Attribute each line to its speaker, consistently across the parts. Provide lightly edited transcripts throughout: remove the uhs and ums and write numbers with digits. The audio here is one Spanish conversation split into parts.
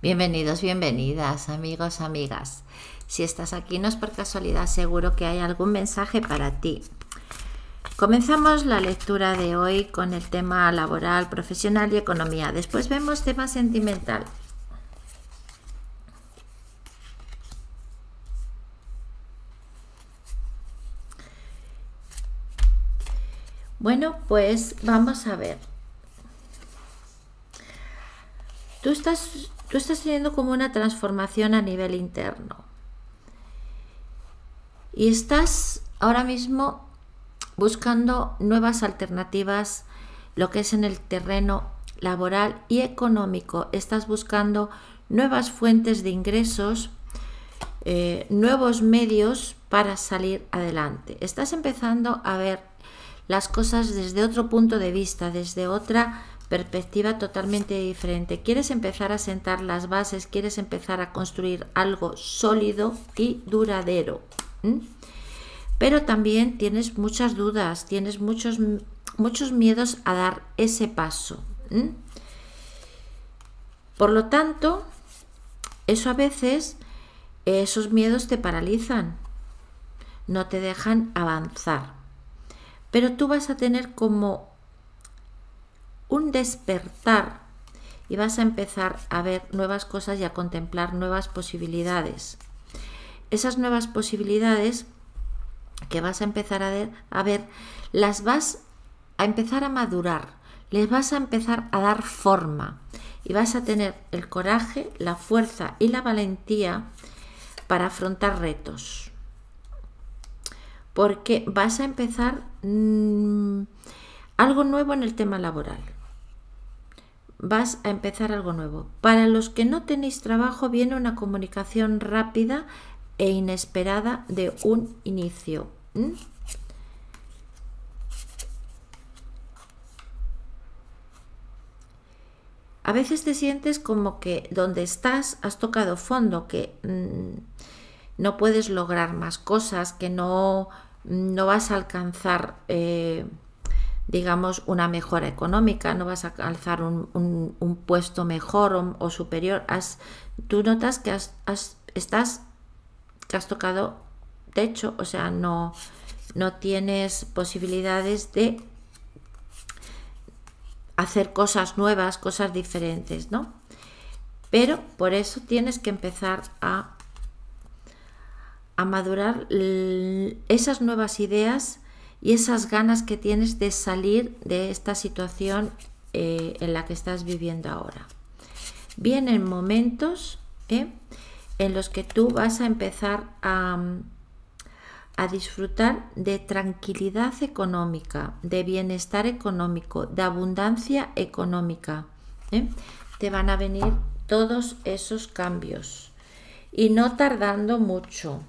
Speaker 1: Bienvenidos, bienvenidas, amigos, amigas. Si estás aquí no es por casualidad, seguro que hay algún mensaje para ti. Comenzamos la lectura de hoy con el tema laboral, profesional y economía. Después vemos tema sentimental. Bueno, pues vamos a ver. Tú estás teniendo como una transformación a nivel interno. Y estás ahora mismo buscando nuevas alternativas, lo que es en el terreno laboral y económico. Estás buscando nuevas fuentes de ingresos, nuevos medios para salir adelante. Estás empezando a ver las cosas desde otro punto de vista, desde otra perspectiva totalmente diferente. Quieres empezar a sentar las bases, quieres empezar a construir algo sólido y duradero. Pero también tienes muchas dudas, tienes muchos miedos a dar ese paso. Por lo tanto, eso a veces, esos miedos te paralizan, no te dejan avanzar. Pero tú vas a tener como un despertar y vas a empezar a ver nuevas cosas y a contemplar nuevas posibilidades. Esas nuevas posibilidades que vas a empezar a ver, las vas a empezar a madurar, les vas a empezar a dar forma y vas a tener el coraje, la fuerza y la valentía para afrontar retos. Porque vas a empezar algo nuevo en el tema laboral. Vas a empezar algo nuevo. Para los que no tenéis trabajo, viene una comunicación rápida e inesperada de un inicio. A veces te sientes como que donde estás has tocado fondo, que no puedes lograr más cosas, que no vas a alcanzar, digamos, una mejora económica, no vas a alcanzar un puesto mejor o superior. Tú notas que has tocado techo, o sea, no tienes posibilidades de hacer cosas nuevas, cosas diferentes, ¿no? Pero por eso tienes que empezar a madurar esas nuevas ideas y esas ganas que tienes de salir de esta situación en la que estás viviendo ahora. Vienen momentos en los que tú vas a empezar a disfrutar de tranquilidad económica, de bienestar económico, de abundancia económica. Te van a venir todos esos cambios y no tardando mucho,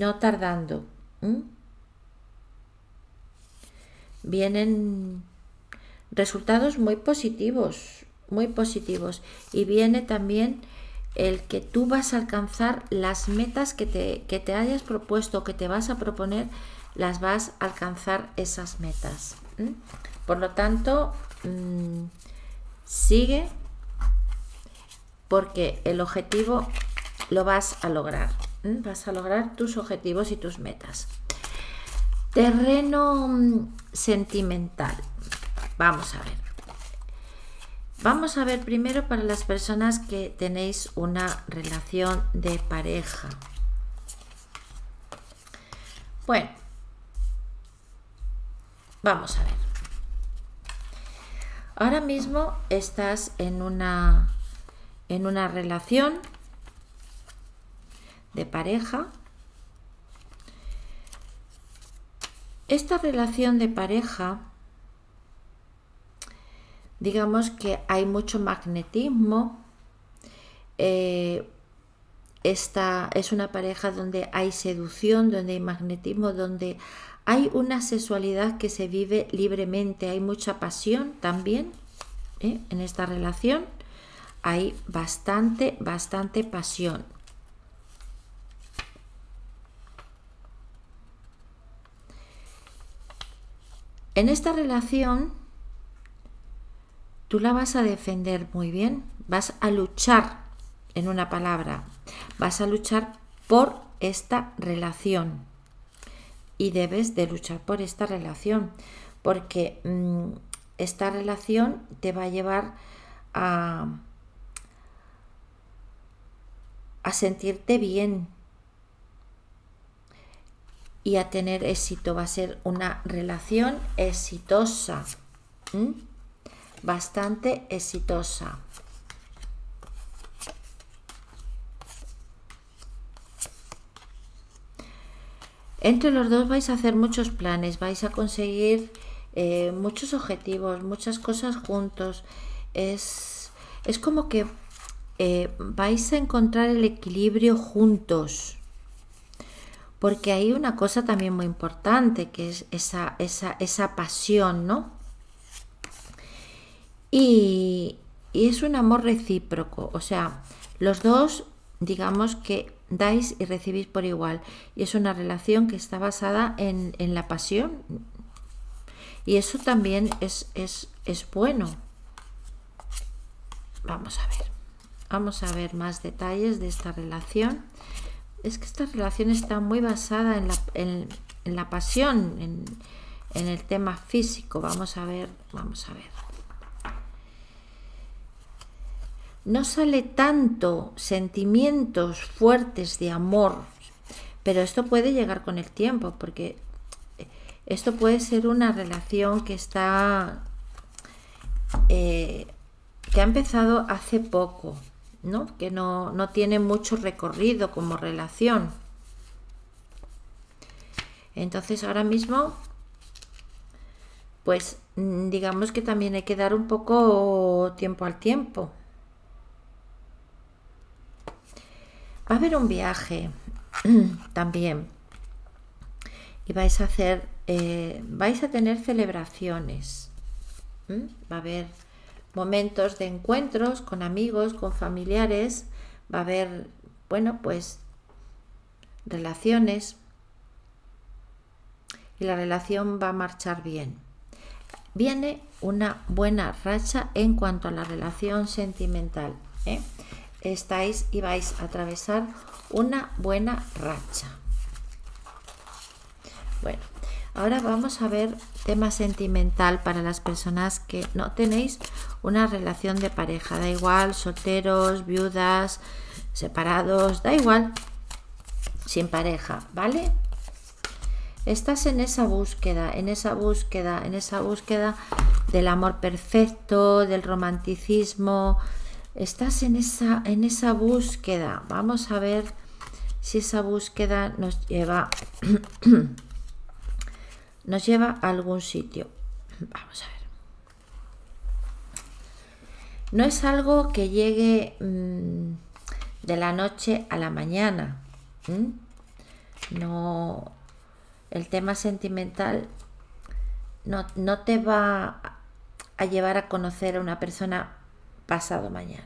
Speaker 1: Vienen resultados muy positivos y viene también el que tú vas a alcanzar las metas que te hayas propuesto, que te vas a proponer, las vas a alcanzar esas metas. Por lo tanto, sigue, porque el objetivo lo vas a lograr. Vas a lograr tus objetivos y tus metas. Terreno sentimental. Vamos a ver. Vamos a ver primero para las personas que tenéis una relación de pareja. Bueno, vamos a ver. Ahora mismo estás en una relación de pareja. Esta relación de pareja, digamos que hay mucho magnetismo. Esta es una pareja donde hay seducción, donde hay magnetismo, donde hay una sexualidad que se vive libremente, hay mucha pasión también. En esta relación hay bastante pasión. En esta relación tú la vas a defender muy bien, vas a luchar en una palabra, vas a luchar por esta relación y debes de luchar por esta relación porque esta relación te va a llevar a sentirte bien y a tener éxito. Va a ser una relación exitosa, bastante exitosa. Entre los dos vais a hacer muchos planes, vais a conseguir muchos objetivos, muchas cosas juntos. Es como que vais a encontrar el equilibrio juntos. Porque hay una cosa también muy importante, que es esa pasión, ¿no? Y es un amor recíproco, o sea, los dos, digamos que dais y recibís por igual. Y es una relación que está basada en la pasión. Y eso también es bueno. Vamos a ver más detalles de esta relación. Es que esta relación está muy basada en la pasión, en el tema físico. Vamos a ver. No sale tanto sentimientos fuertes de amor, pero esto puede llegar con el tiempo, porque esto puede ser una relación que está que ha empezado hace poco, ¿no? Que no tiene mucho recorrido como relación. Entonces ahora mismo, pues digamos que también hay que dar un poco tiempo al tiempo. Va a haber un viaje también y vais a tener celebraciones. Va a haber momentos de encuentros con amigos, con familiares. Va a haber, bueno, pues relaciones y la relación va a marchar bien. Viene una buena racha en cuanto a la relación sentimental, estáis y vais a atravesar una buena racha. Bueno, ahora vamos a ver tema sentimental para las personas que no tenéis una relación de pareja. Da igual, solteros, viudas, separados, da igual, sin pareja, ¿vale? Estás en esa búsqueda del amor perfecto, del romanticismo. Estás en esa búsqueda. Vamos a ver si esa búsqueda nos lleva a algún sitio. Vamos a ver. No es algo que llegue de la noche a la mañana. No, el tema sentimental no te va a llevar a conocer a una persona pasado mañana.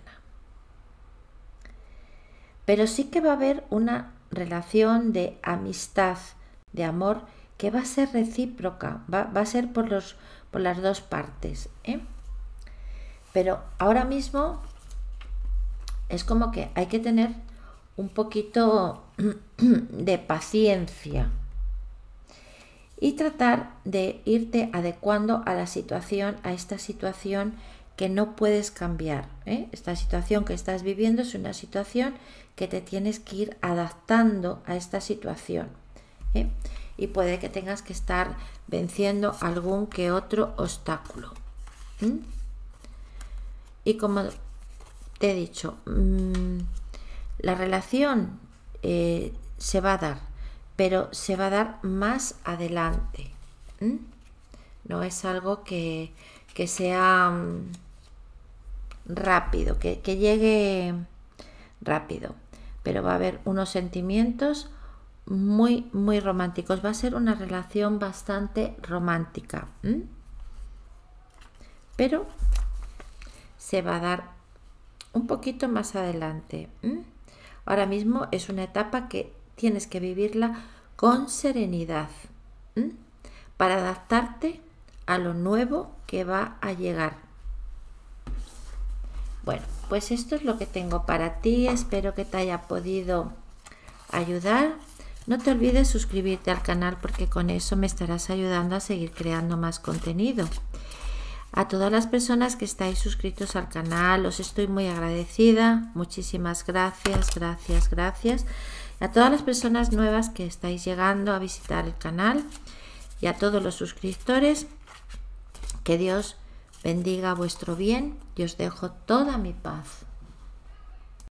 Speaker 1: Pero sí que va a haber una relación de amistad, de amor, que va a ser recíproca, va a ser por las dos partes, Pero ahora mismo es como que hay que tener un poquito de paciencia y tratar de irte adecuando a la situación, a esta situación que no puedes cambiar. Esta situación que estás viviendo es una situación que te tienes que ir adaptando a esta situación. Y puede que tengas que estar venciendo algún que otro obstáculo. Y como te he dicho, la relación se va a dar, pero se va a dar más adelante. No es algo que sea rápido, que llegue rápido, pero va a haber unos sentimientos muy, muy románticos. Va a ser una relación bastante romántica, pero se va a dar un poquito más adelante. Ahora mismo es una etapa que tienes que vivirla con serenidad para adaptarte a lo nuevo que va a llegar. Bueno, pues esto es lo que tengo para ti. Espero que te haya podido ayudar. No te olvides suscribirte al canal porque con eso me estarás ayudando a seguir creando más contenido. A todas las personas que estáis suscritos al canal, os estoy muy agradecida. Muchísimas gracias, gracias, gracias. A todas las personas nuevas que estáis llegando a visitar el canal y a todos los suscriptores, que Dios bendiga vuestro bien y os dejo toda mi paz.